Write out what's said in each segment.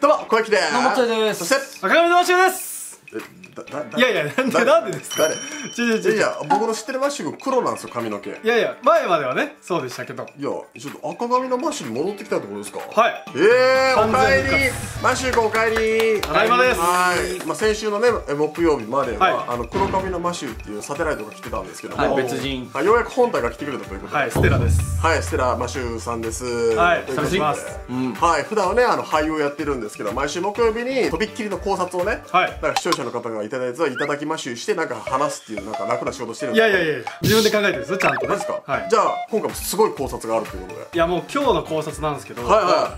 どうも、小雪です。 野本です。 そして、 赤髪のマシューです。いやいや、なんでですか。 いや、僕の知ってるマッシュが黒なんですよ、髪の毛。いやいや、前まではね、そうでしたけど。 いや、ちょっと赤髪のマッシュに戻ってきたってことですか。 はい。 おかえり。マッシュ君おかえり。 ただいまです。 はい。まあ、先週のね、木曜日までは、黒髪のマッシュっていうサテライトが来てたんですけども。 別人。 ようやく本体が来てくれたということで。 はい、ステラです。 はい、ステラマッシュさんです。 はい、楽しみます。 はい、普段はね、俳優をやってるんですけど、毎週木曜日にとびっきりの考察をね。だから視聴者の方がいただいたやつはいただきマッシュしてなんか話すっていうなんか楽な仕事してるんですか。 いや自分で考えてるんですよ、ちゃんとね。 ですか。じゃあ今回もすごい考察があるということで。 いやもう今日の考察なんですけど、これ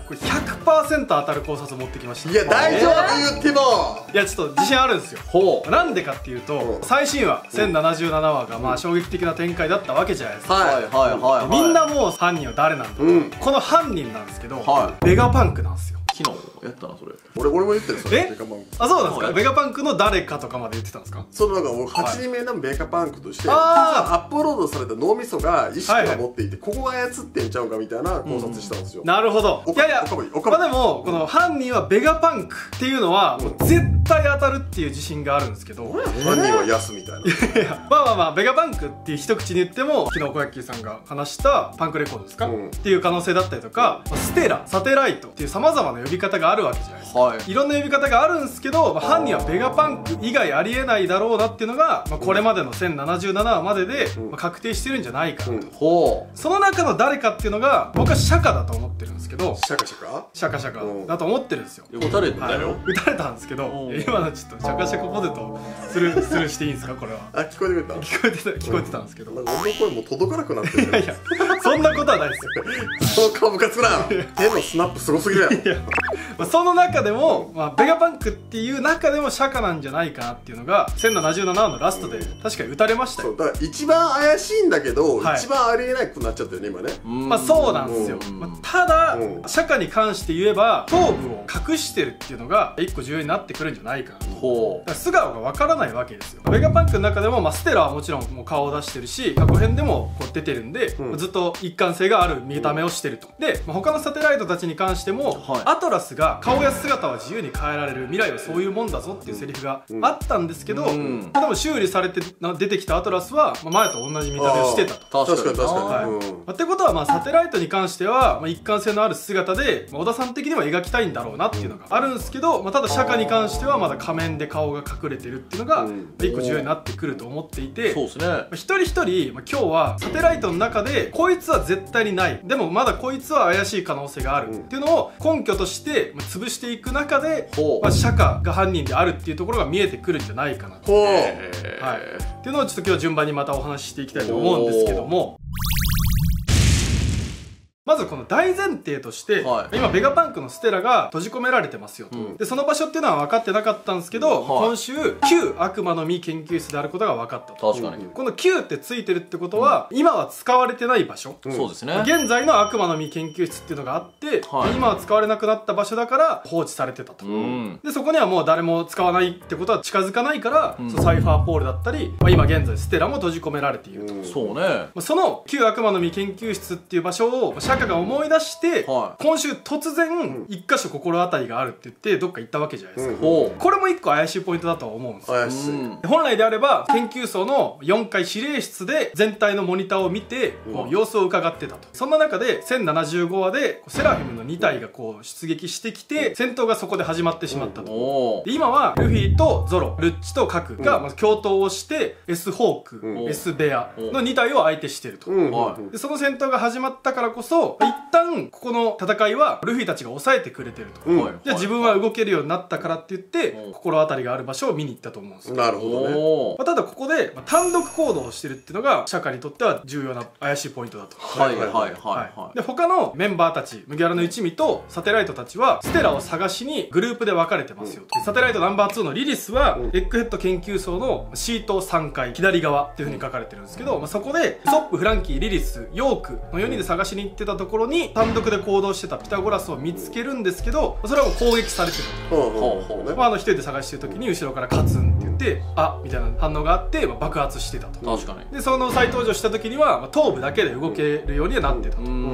100% 当たる考察持ってきました。 いや大丈夫言っても。 いやちょっと自信あるんですよ。なんでかっていうと、最新話1077話がまあ衝撃的な展開だったわけじゃないですか。みんなもう犯人は誰なんだ。この犯人なんですけど、ベガパンクなんですよ。 昨日やったなそれ。 俺も言ってるそれ。ベガパンク。 あ、そうなんですか。ベガパンクの誰かとかまで言ってたんですか。 そのなんかもう8人目のベガパンクとしてアップロードされた脳みそが意識を持っていて、ここが操ってんちゃうかみたいな考察したんですよ。 なるほど。いやいや、まあでもこの犯人はベガパンクっていうのはもう絶対当たるっていう自信があるんですけど、 犯人はヤスみたいな。 いやまあベガパンクっていう一口に言っても、昨日小焼さんが話したパンクレコードですかっていう可能性だったりとか、ステラ、サテライトっていうさまざまな呼び方があるわけじゃないですか。いろんな呼び方があるんですけど、犯人はベガパンク以外ありえないだろうなっていうのが、これまでの1077話までで確定してるんじゃないかなと。その中の誰かっていうのが僕はシャカだと思ってるんですけど、 シャカだと思ってるんですよ。 撃たれたよ。 撃たれたんですけど、今のちょっとシャカシャカポテトスルーしていいんですか、これは。 あ、聞こえてくれた。 聞こえてたんですけど、 俺の声も届かなくなってる。 いやそんなことはないですよ。 その顔ムカつくな。手のスナップすごすぎるやろ。 その中でもベガパンクっていう中でもシャカなんじゃないかなっていうのが1077話のラストで確かに撃たれましたよ。 だから一番怪しいんだけど、一番ありえないくなっちゃったよね今ね。 まあそうなんですよ。ただシャカに関して言えば頭部を隠してるっていうのが一個重要になってくるんじゃないかなと。だから素顔がわからないわけですよ。ベガパンクの中でもステラはもちろんもう顔を出してるし、過去編でもこう出てるんで、ずっと一貫性がある見た目をしてると。で他のサテライトたちに関しても、アトラスが顔や姿は自由に変えられる、未来はそういうもんだぞっていうセリフがあったんですけど、でも修理されて出てきたアトラスは前と同じ見た目をしてたと。 確かに。 ってことはサテライトに関しては一貫性のある姿で小田さん的には描きたいんだろうなっていうのがあるんですけど、ただシャカに関してはまだ仮面で顔が隠れてるっていうのが一個重要になってくると思っていて、一人一人今日はサテライトの中でこいつは絶対にない、でもまだこいつは怪しい可能性があるっていうのを根拠として潰していく中で、シャカが犯人であるっていうところが見えてくるんじゃないかなと。っていうのをちょっと今日は順番にまたお話ししていきたいと思うんですけども、まずこの大前提として、今ベガパンクのステラが閉じ込められてますよと。でその場所っていうのは分かってなかったんですけど、今週旧悪魔の実研究室であることが分かったと。 確かに。 この旧ってついてるってことは、今は使われてない場所、 そうですね。 現在の悪魔の実研究室っていうのがあって、今は使われなくなった場所だから放置されてたと。でそこにはもう誰も使わないってことは近づかないから、サイファーポールだったり、今現在ステラも閉じ込められていると。 そうね。 その旧悪魔の実研究室っていう場所をシャカが思い出して、今週突然一箇所心当たりがあるって言ってどっか行ったわけじゃないですか。これも一個怪しいポイントだとは思うんですよ。 怪しい。 本来であれば研究層の4階司令室で全体のモニターを見て様子を伺ってたと。そんな中で1075話でセラフィムの2体がこう出撃してきて、戦闘がそこで始まってしまったと。で今はルフィとゾロ、ルッチとカクがまず共闘をして、S ホーク、S ベアの2体を相手してると。でその戦闘が始まったからこそ一旦ここの戦いはルフィたちが抑えてくれてると。じゃあ自分は動けるようになったからって言って心当たりがある場所を見に行ったと思うんですよ。 なるほどね。 ただここで単独行動をしてるっていうのがシャカにとっては重要な怪しいポイントだと。で他のメンバーたち、麦わらの一味とサテライトたちはステラを探しにグループで分かれてますよと。サテライトナンバー2のリリスはエッグヘッド研究層のシート3階左側っていう風に書かれてるんですけど、そこでソップ、フランキー、リリス、ヨークの4人で探しに行ってたところに単独で行動してたピタゴラスを見つけるんですけど、それはもう攻撃されてる。一人で探してる時に後ろからカツンって言ってあみたいな反応があって、爆発してたと。 確かに。 でその再登場した時には頭部だけで動けるようにはなってたと。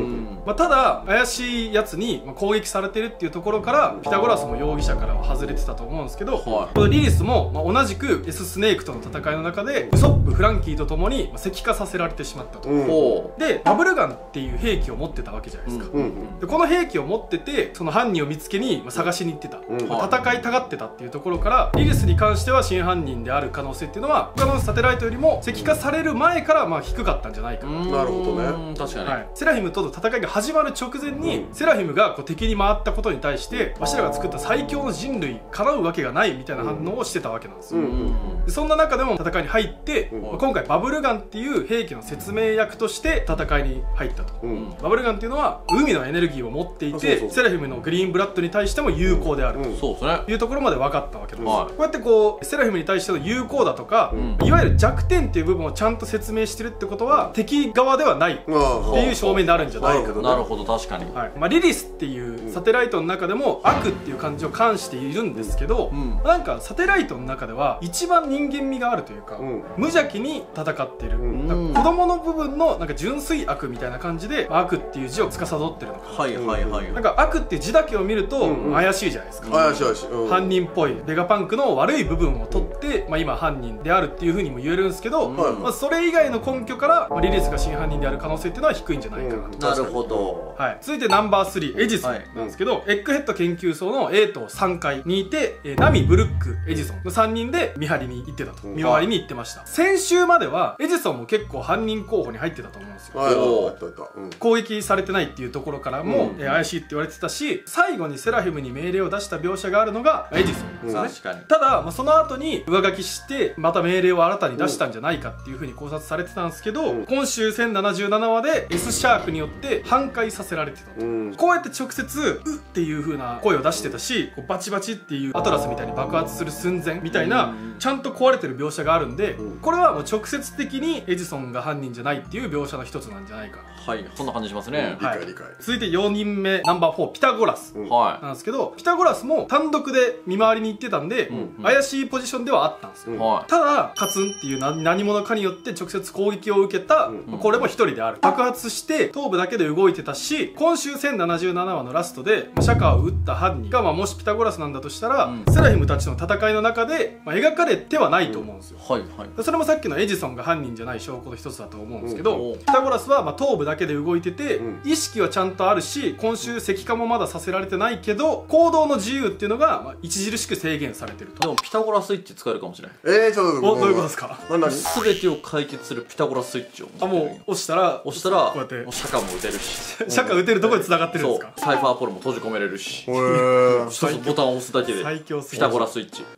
ただ怪しいやつに攻撃されてるっていうところからピタゴラスも容疑者からは外れてたと思うんですけど、このリリスも同じく S スネークとの戦いの中でウソップフランキーと共に石化させられてしまったと。でバブルガンっていう兵器を持ってたわけじゃないですか。でこの兵器を持っててその犯人を見つけに探しに行ってた、戦いたがってたっていうところからリリスに関しては真犯人である可能性っていうのは他のサテライトよりも石化される前から低かったんじゃないかな。 なるほどね。 確かに、 セラフィムとの戦いが始まる直前に、セラフィムが敵に回ったことに対してわしらが作った最強の人類叶うわけがないみたいな反応をしてたわけなんですよ。でそんな中でも戦いに入って、今回バブルガンっていう兵器の説明役として戦いに入ったと。バブルガンっていうのは海のエネルギーを持っていてセラフィムのグリーンブラッドに対しても有効であるというところまで分かったわけです。こうやってセラフィムに対しての有効だとか、いわゆる弱点っていう部分をちゃんと説明してるってことは敵側ではないっていう証明になるんじゃないかと。 なるほど、確かに。 リリスっていうサテライトの中でも悪っていう感じを冠しているんですけど、なんかサテライトの中では一番人間味があるというか、無邪気に戦っている、子供の部分のなんか純粋悪みたいな感じで悪っていう字を司ってるのか。なんか悪っていう字だけを見ると怪しいじゃないですか。 怪しい怪しい。 犯人っぽいベガパンクの悪い部分を取って、今犯人であるっていうふうにも言えるんですけど、それ以外の根拠からリリスが真犯人である可能性っていうのは低いんじゃないかなと。 なるほど。 続いてナンバー3エジソンなんですけど、エッグヘッド研究層の A 棟3階にいて、ナミ、ブルック、エジソンの3人で見張りに行ってたと、見回りに行ってました。先週まではエジソンも結構犯人候補に入ってたと思うんですよ。攻撃されてないっていうところからも怪しいって言われてたし、最後にセラフィムに命令を出した描写があるのがエジソンなんですよね。ただ、その後に上書きしてまた命令を新たに出したんじゃないかっていうふうに考察されてたんですけど、今週1077話で S シャークによって半壊させられてたと。こうやって直接「うっ」っていう風な声を出してたし、バチバチっていうアトラスみたいに爆発する寸前みたいなちゃんと壊れてる描写があるんで、これはもう直接的にエジソンが犯人じゃないっていう描写の一つなんじゃないか。 そんな感じしますね。 理解理解。 続いて4人目ナンバー4ピタゴラスなんですけど、ピタゴラスも単独で見回りに行ってたんで怪しいポジションではあったんですよ。ただカツンっていう何者かによって直接攻撃を受けた、これも一人である。爆発して頭部だけで動いてたし、今週1077話のラストでシャカを撃った犯人がもしピタゴラスなんだとしたら、セラフィムたちの戦いの中で描かれてはないと思うんですよ。それもさっきのエジソンが犯人じゃない証拠の一つだと思うんですけど、ピタゴラスは頭部だけで動いてて、意識はちゃんとあるし、今週石化もまださせられてないけど行動の自由っていうのが著しく制限されてると。 でもピタゴラスイッチ使えるかもしれない。 ちょっとどういうことですか？ 全てを解決するピタゴラスイッチをもう押したらこうやってシャカも打てるし、 シャカ打てるところで繋がってるんですか？ サイファーポロも閉じ込めれるし、一つボタンを押すだけでピタゴラスイッチ。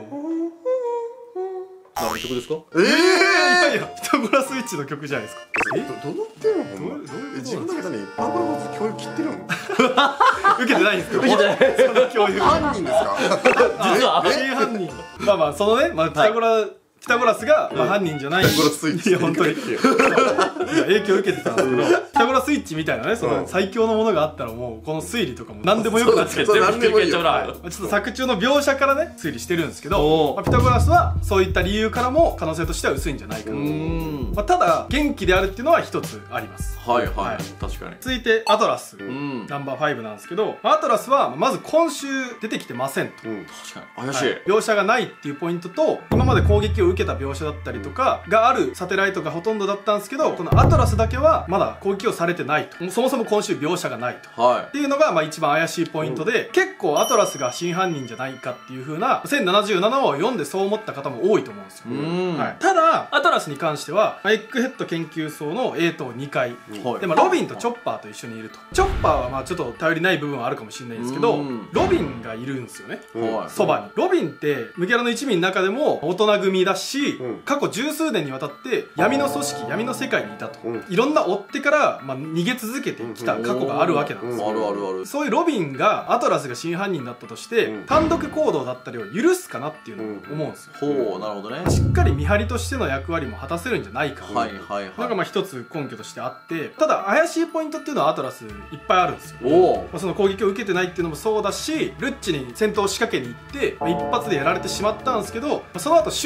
何の曲ですか？ いやピタゴラスイッチの曲じゃないですか。 どの点はほんま自分だけにパブロボス教育切ってるの？ 受けてないんですか？ 受けてない。 その教育犯人ですか？ 実は真犯人。そのね、ピタゴラスが犯人じゃない。 ピタゴラスイッチ。 いや本当に影響受けてたんですけど、ピタゴラスイッチみたいなね、その最強のものがあったらもうこの推理とかも何でもよくなって全部何でもいいよ。 ちょっと作中の描写からね推理してるんですけど、ピタゴラスはそういった理由からも可能性としては薄いんじゃないかなと。ただ元気であるっていうのは一つあります。 確かに。 続いてアトラスナンバー5なんですけど、アトラスはまず今週出てきてませんと。 確かに怪しい。 描写がないっていうポイントと、今まで攻撃を受けた描写だったりとかがあるサテライトがほとんどだったんですけど、このアトラスだけはまだ攻撃をされてないと。そもそも今週描写がないと、っていうのが一番怪しいポイントで、結構アトラスが真犯人じゃないかっていう風な1077話を読んでそう思った方も多いと思うんですよ。ただアトラスに関してはエッグヘッド研究層の A 棟2階で、ロビンとチョッパーと一緒にいると。チョッパーはちょっと頼りない部分はあるかもしれないんですけど、ロビンがいるんですよね、そばに。ロビンって麦わらの一味の中でも大人組だし、過去十数年にわたって闇の組織、闇の世界にいたと、いろんな追ってから逃げ続けてきた過去があるわけなんですよ。そういうロビンがアトラスが真犯人だったとして単独行動だったりを許すかなっていうのを思うんですよ。 なるほどね。 しっかり見張りとしての役割も果たせるんじゃないかな。なんか一つ根拠としてあって、ただ怪しいポイントっていうのはアトラスいっぱいあるんですよ。その攻撃を受けてないっていうのもそうだし、ルッチに戦闘を仕掛けに行って一発でやられてしまったんですけど、その後修理され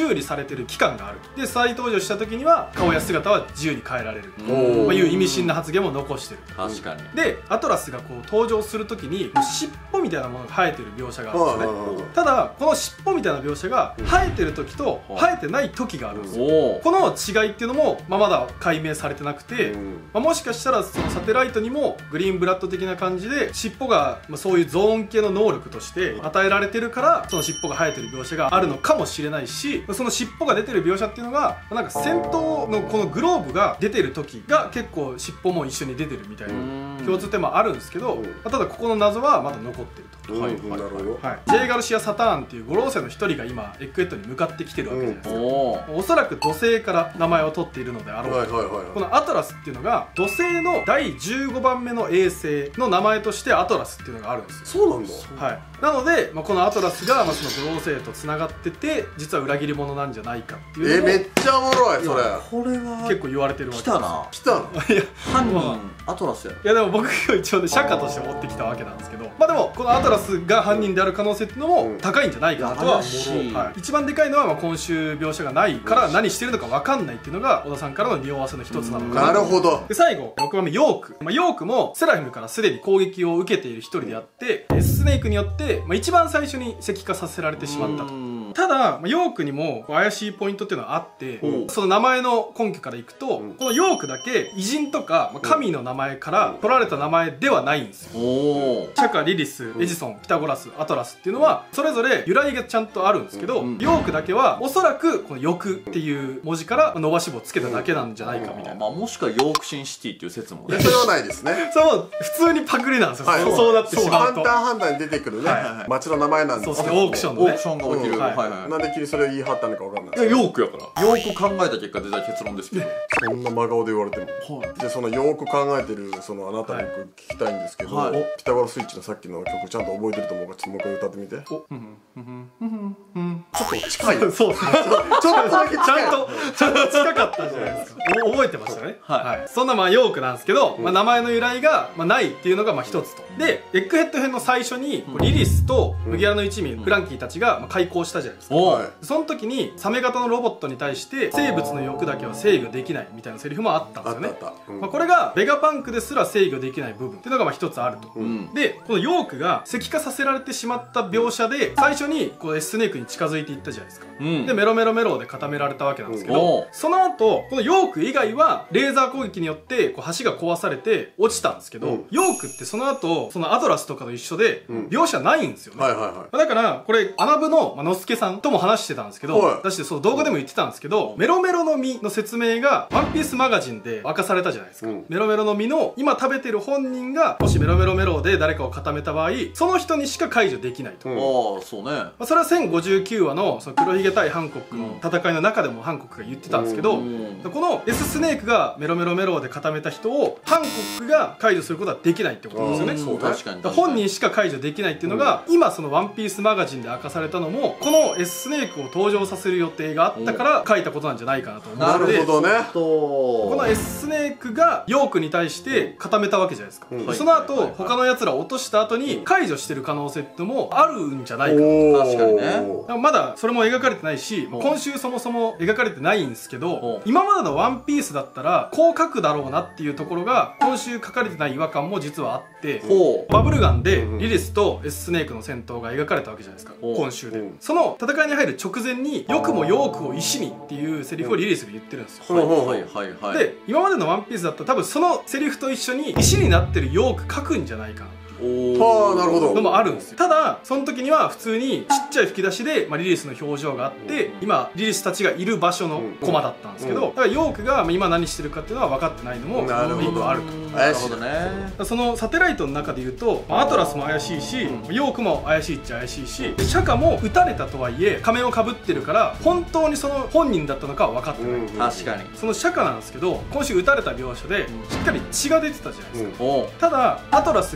てる期間がある。で再登場した時には顔や姿は自由に変えられるという意味深な発言も残してる。 確かに。 でアトラスがこう登場する時に尻尾みたいなものが生えてる描写があるんですよね。ただこの尻尾みたいな描写が生えてる時と生えてない時があるんですよ。この違いっていうのも、まだ解明されてなくて、もしかしたらそのサテライトにもグリーンブラッド的な感じで尻尾がそういうゾーン系の能力として与えられてるからその尻尾が生えてる描写があるのかもしれないし、その尻尾が出てる描写っていうのがなんか戦闘のこのグローブが出てる時が結構尻尾も一緒に出てるみたいな共通点もあるんですけど、ただここの謎はまだ残ってると。ジェイ・ガルシア・サターンっていう五老星の一人が今エッグヘッドに向かってきてるわけじゃないですか。おそらく土星から名前を取っているのであろうと。このアトラスっていうのが土星の第15番目の衛星の名前としてアトラスっていうのがあるんですよ。 そうなんだ。 はい。なので、このアトラスがその五老星とつながってて実は裏切り者なんじゃないかっていうのもめっちゃおもろいそれ。 これは結構言われてるわけです。 来たな。 来たの。 いや犯人アトラスやろ。 いやでも僕が一応ね釈迦として持ってきたわけなんですけど、でもこのアトラスが犯人である可能性っていうのも高いんじゃないかなとは思う。はい。一番でかいのは今週描写がないから何してるのか分かんないっていうのが小田さんからの匂わせの一つなのかな。 なるほど。 で最後6番目ヨーク。ヨークもセラフィムからすでに攻撃を受けている一人であって、スネークによって一番最初に石化させられてしまったと。ただヨークにも怪しいポイントっていうのがあって、その名前の根拠からいくと、このヨークだけ偉人とか神の名前から取られた名前ではないんですよ。釈迦、リリス、エジソン、ピタゴラス、アトラスっていうのはそれぞれ由来がちゃんとあるんですけど、ヨークだけはおそらくこの欲っていう文字から伸ばし棒をつけただけなんじゃないかみたいな。 もしくはヨークシンシティっていう説もね。 それはないですね。 そう普通にパクリなんですよ。そうなってしまうと。 ハンターハンターに出てくるね町の名前なんですけど、オークションのね。 オークションが起きる。 なんで君それを言い張ったのか分かんない。 いやヨークやから。よく考えた結果出た結論ですけど。 そんな真顔で言われても。でそのよく考えてるそのあなたに僕聞きたいんですけど、ピタゴラスイッチのさっきの曲ちゃんと覚えてると思うからちょっともう一回歌ってみて。ちょっと近い。 そうですね。 ちょっとだけちゃんと近かったじゃないですか。覚えてましたね。はい。そんなヨークなんですけど、名前の由来がないっていうのが一つと。でエッグヘッド編の最初にリリスと麦わらの一味フランキーたちが開口したじゃないですか。その時にサメ型のロボットに対して生物の欲だけは制御できないみたいなセリフもあったんですよね。これがベガパンクですら制御できない部分っていうのが一つあると。でこのヨークが石化させられてしまった描写で最初にこうスネークに近づいていったじゃないですか。でメロメロメロで固められたわけなんですけど、その後このヨーク以外はレーザー攻撃によって橋が壊されて落ちたんですけど、ヨークってその後そのアトラスとかと一緒で描写ないんですよね。だからこれアナブののすけさんとも話してたんですけど、だしてその動画でも言ってたんですけど、メロメロの実の説明がワンピースマガジンで明かされたじゃないですか。メロメロの実の今食べてる本人がもしメロメロメロで誰かを固めた場合その人にしか解除できないと。 ああそうね。 それは1059話のその黒ひげ対ハンコックの戦いの中でもハンコックが言ってたんですけど、この S スネークがメロメロメロで固めた人をハンコックが解除することはできないってことですよね。 そう確かに本人しか解除できないっていうのが今そのワンピースマガジンで明かされたのもこの S スネークを登場させる予定があったから書いたことなんじゃないかなと思うので、 なるほどね。 この S スネークがヨークに対して固めたわけじゃないですか。その後他のやつらを落とした後に解除してる可能性ってのもあるんじゃないかな。 確かにね。 まだそれも描かれてないし今週そもそも描かれてないんですけど、今までのワンピースだったらこう書くだろうなっていうところが今週書かれてない違和感も実はあって、バブルガンでリリスと S スネークの戦闘が描かれたわけじゃないですか今週で。その戦いに入る直前によくもヨークを石にっていうセリフをリリスが言ってるんですよ。で今までのワンピースだったら多分そのセリフと一緒に石になってるヨーク書くんじゃないかななるほどのもあるんですよ。ただその時には普通にちっちゃい吹き出しで、リリスの表情があって今リリスたちがいる場所のコマだったんですけど、だからヨークが今何してるかっていうのは分かってないのも1個あると。 なるほどね。 そのサテライトの中で言うとアトラスも怪しいしヨークも怪しいっちゃ怪しいし、釈迦も撃たれたとはいえ仮面をかぶってるから本当にその本人だったのかは分かってない。 確かにその釈迦なんですけど今週撃たれた描写でしっかり血が出てたじゃないですか。ただアトラスがルッチ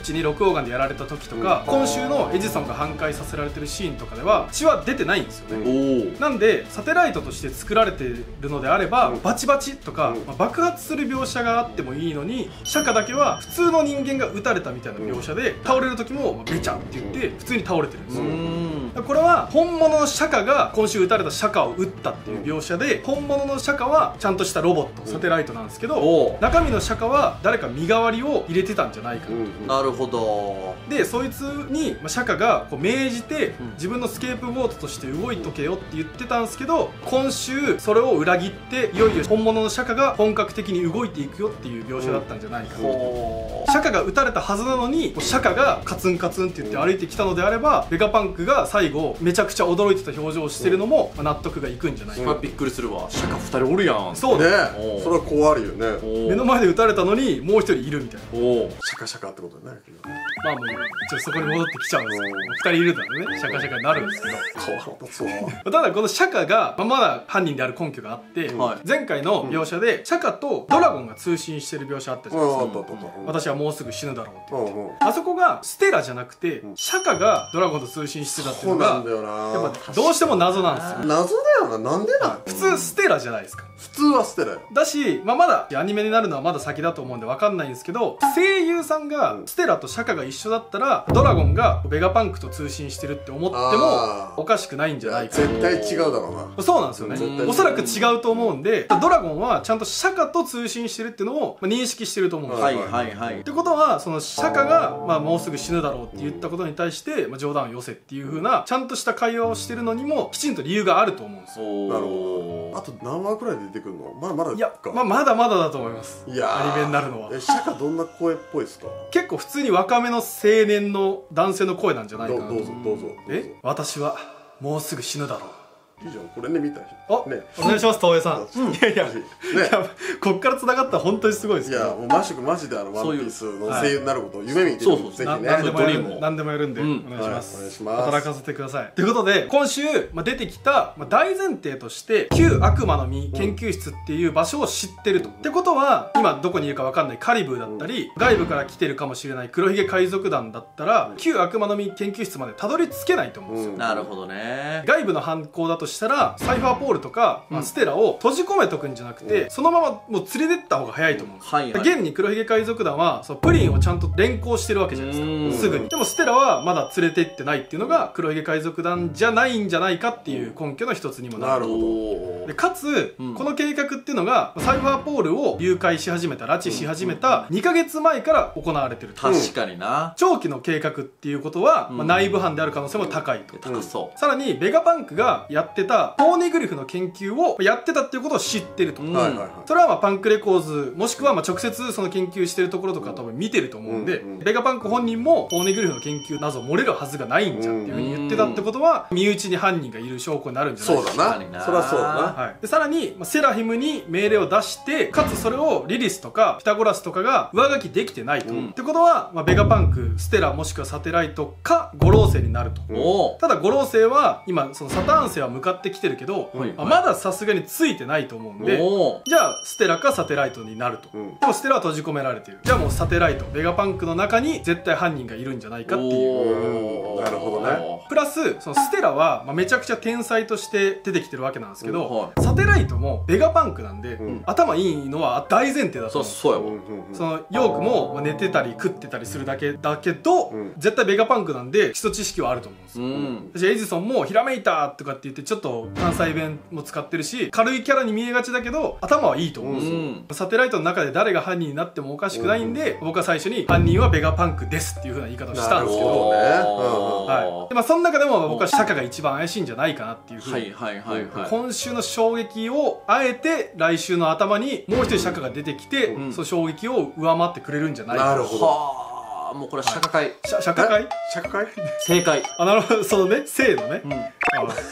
チに6オーガンでやられた時とか、今週のエジソンが半壊させられてるシーンとかでは血は出てないんですよね。なんでサテライトとして作られてるのであれば、バチバチとか、爆発する描写があってもいいのに、釈迦だけは普通の人間が撃たれたみたいな描写で、倒れる時もベチャって言って普通に倒れてるんですよ。これは本物の釈迦が今週撃たれた釈迦を撃ったっていう描写で、本物の釈迦はちゃんとしたロボット、サテライトなんですけど、中身の釈迦は誰か身代わりを入れてたんじゃないかな。 なるほど。 でそいつに釈迦がこう命じて、自分のスケープゴートとして動いとけよって言ってたんですけど、今週それを裏切っていよいよ本物の釈迦が本格的に動いていくよっていう描写だったんじゃないかな。釈迦が撃たれたはずなのに釈迦がカツンカツンって言って歩いてきたのであれば、ベガパンクが最後めちゃくちゃ驚いてた表情をしてるのも納得がいくんじゃないかな。 びっくりするわ、釈迦2人おるやん。 そうね、 それは怖いよね。 目の前で撃たれたのにもう一人いるみたいな。 シャカシャカってことになるけど、 まあもうちょっとそこに戻ってきちゃうんですけど、2人いるからねシャカシャカになるんですけど、ただこの釈迦がまだ犯人である根拠があって、前回の描写で釈迦とドラゴンが通信してる描写あったじゃないですか。私はもうすぐ死ぬだろうって言って、あそこがステラじゃなくて釈迦がドラゴンと通信してたっていうのがやっぱどうしても謎なんですよ。 謎だよな。なんでなん？ 普通ステラじゃないですか。 普通はステラよ。 だし、まだアニメになるのはまだ先だと思うんで分かんないんですけど、声優さんがステラと釈迦が一緒だったらドラゴンがベガパンクと通信してるって思ってもおかしくないんじゃないか。 絶対違うだろうな。 そうなんですよね。おそらく違うと思うんで、ドラゴンはちゃんと釈迦と通信してるっていうのを認識してると思うんですよ。ってことはその釈迦がもうすぐ死ぬだろうって言ったことに対して冗談をよせっていう風なちゃんとした会話をしてるのにもきちんと理由があると思うんですよ。 なるほど。あと何話くらいで出てくるの？まだいや、まだまだだと思います。アニメになるのは。 釈迦どんな声っぽいですか？ 結構普通に若めの青年の男性の声なんじゃないかなと。 どうぞ。 私はもうすぐ死ぬだろう。 いいじゃん、これね、見たい。 お願いします、東映さん。いやこっから繋がったら本当にすごいですよ。 いや、もうマジでワンピースの声優になることを夢見てる。ぜひね、 何でもやるんでお願いします。働かせてください。ということで今週出てきた大前提として旧悪魔の実研究室っていう場所を知ってると。ってことは今どこにいるか分かんないカリブーだったり、外部から来てるかもしれない黒ひげ海賊団だったら旧悪魔の実研究室までたどり着けないと思うんですよ。 なるほどね。 外部の犯行だとしたらサイファーポールとかステラを閉じ込めとくんじゃなくて、そのままもう連れてった方が早いと思うんです。現に黒ひげ海賊団はそのプリンをちゃんと連行してるわけじゃないですか、すぐに。でもステラはまだ連れてってないっていうのが黒ひげ海賊団じゃないんじゃないかっていう根拠の一つにもなる。でかつ、この計画っていうのがサイファーポールを誘拐し始めた、拉致し始めた2ヶ月前から行われてる。 確かにな。 長期の計画っていうことは、内部犯である可能性も高いと。 高そう。 さらにベガパンクがやってたポーネグリフの研究をやってたっていうことを知ってると。それはパンクレコーズもしくは直接その研究してるところとか多分見てると思うんで、ベガパンク本人もポーネグリフの研究謎漏れるはずがないんじゃんっていうふうに言ってたってことは、身内に犯人がいる証拠になるんじゃないか。 そうだな。そりゃそうだな。 でさらにセラヒムに命令を出して、かつそれをリリスとかピタゴラスとかが上書きできてないと。ってことはベガパンク、ステラもしくはサテライトか五老星になると。ただ五老星は今そのサターン星は向かってきてるけど、まださすがについてないと思うんで、じゃあステラかサテライトになると。でもステラは閉じ込められてる。じゃあもうサテライト、ベガパンクの中に絶対犯人がいるんじゃないかっていう。 なるほどね。 プラスそのステラはめちゃくちゃ天才として出てきてるわけなんですけど、サテライトもベガパンクなんで頭いいのは大前提だと思う。 そうやわ。 そのヨークも寝てたり食ってたりするだけだけど、絶対ベガパンクなんで基礎知識はあると思うんですよ。エジソンもひらめいたとかって言ってちょっと関西弁も使ってるし、軽いキャラに見えがちだけど頭はいいと思うんですよ。サテライトの中で誰が犯人になってもおかしくないんで、僕は最初に犯人はベガパンクですっていう風な言い方をしたんですけど、その中でも僕は釈迦が一番怪しいんじゃないかなっていう風に、今週の衝撃をあえて来週の頭にもう一人釈迦が出てきて、その衝撃を上回ってくれるんじゃないかな。 なるほど。 もうこれは釈迦会。 釈迦会？ 釈迦会？ 正解。 なるほど。そのね、正のね。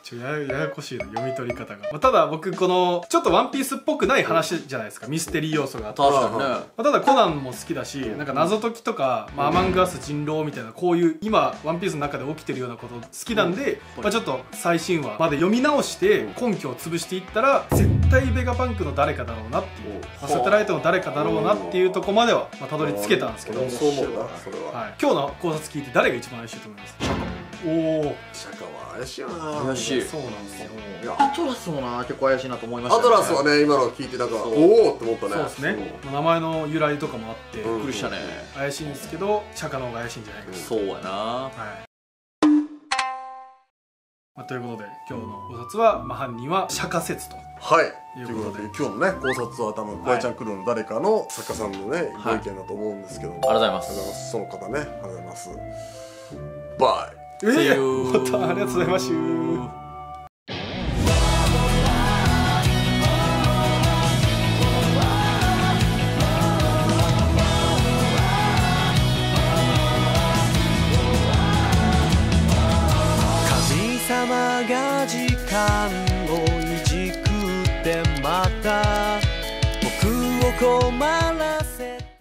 ややこしいな読み取り方が、ただ僕このちょっとワンピースっぽくない話じゃないですか、ミステリー要素があって。 確かにね。 ただコナンも好きだし、なんか謎解きとか、アマングアス人狼みたいなこういう今ワンピースの中で起きてるようなこと好きなんで、ちょっと最新話まで読み直して根拠を潰していったら絶対ベガパンクの誰かだろうなっていう、サテライトの誰かだろうなっていうとこまではたどり着けたんですけど、 そう思うなそれは。 今日の考察聞いて誰が一番怪しいと思います？おお、 釈迦は怪しいよな。 怪しい。 そうなんですよ。 いや、アトラスもな、結構怪しいなと思いましたね。 アトラスはね、今の聞いてなんかおおって思ったね。 そうですね。名前の由来とかもあってびっくりしたね。 怪しいんですけど、釈迦の方が怪しいんじゃないかと。 そうやな。 はい。ということで今日の考察は、犯人は釈迦説と。 はい。 ということで今日のね考察は多分小江ちゃん来るの誰かの作家さんのねご意見だと思うんですけど。ありがとうございます。 その方ね、ありがとうございます。バイ。 またありがとうございました。 神様が時間